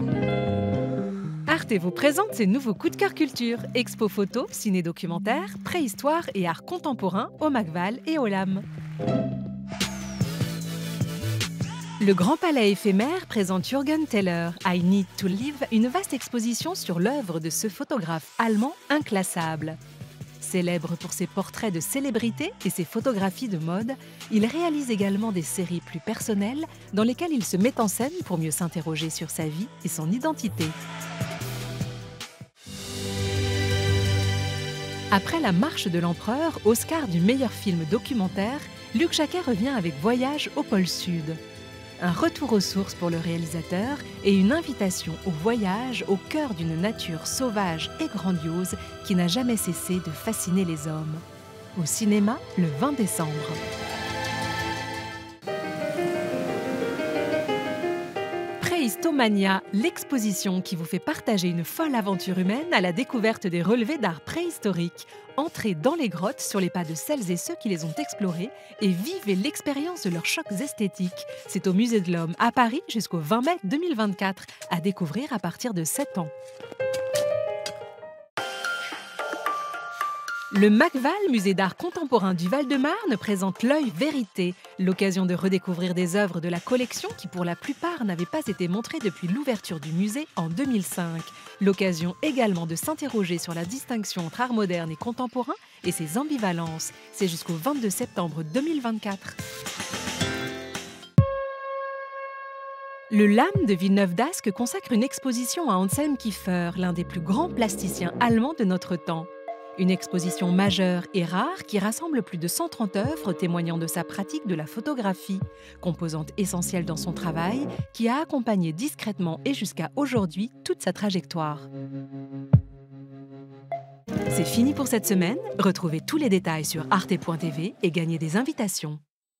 Arte vous présente ses nouveaux coups de cœur culture, expo photo, ciné-documentaire, préhistoire et art contemporain au Macval et au LAM. Le Grand Palais éphémère présente Jürgen Teller, I Need to Live, une vaste exposition sur l'œuvre de ce photographe allemand inclassable. Célèbre pour ses portraits de célébrités et ses photographies de mode, il réalise également des séries plus personnelles dans lesquelles il se met en scène pour mieux s'interroger sur sa vie et son identité. Après La Marche de l'Empereur, Oscar du meilleur film documentaire, Luc Jacquet revient avec Voyage au pôle Sud. Un retour aux sources pour le réalisateur et une invitation au voyage au cœur d'une nature sauvage et grandiose qui n'a jamais cessé de fasciner les hommes. Au cinéma, le 20 décembre. Préhistomania, l'exposition qui vous fait partager une folle aventure humaine à la découverte des relevés d'art préhistorique. Entrez dans les grottes sur les pas de celles et ceux qui les ont explorées et vivez l'expérience de leurs chocs esthétiques. C'est au Musée de l'Homme à Paris jusqu'au 20 mai 2024, à découvrir à partir de 7 ans. Le Macval, musée d'art contemporain du Val-de-Marne, présente l'œil vérité, l'occasion de redécouvrir des œuvres de la collection qui pour la plupart n'avaient pas été montrées depuis l'ouverture du musée en 2005. L'occasion également de s'interroger sur la distinction entre art moderne et contemporain et ses ambivalences. C'est jusqu'au 22 septembre 2024. Le LAM de Villeneuve-d'Ascq consacre une exposition à Anselm Kiefer, l'un des plus grands plasticiens allemands de notre temps. Une exposition majeure et rare qui rassemble plus de 130 œuvres témoignant de sa pratique de la photographie, composante essentielle dans son travail, qui a accompagné discrètement et jusqu'à aujourd'hui toute sa trajectoire. C'est fini pour cette semaine. Retrouvez tous les détails sur arte.tv et gagnez des invitations.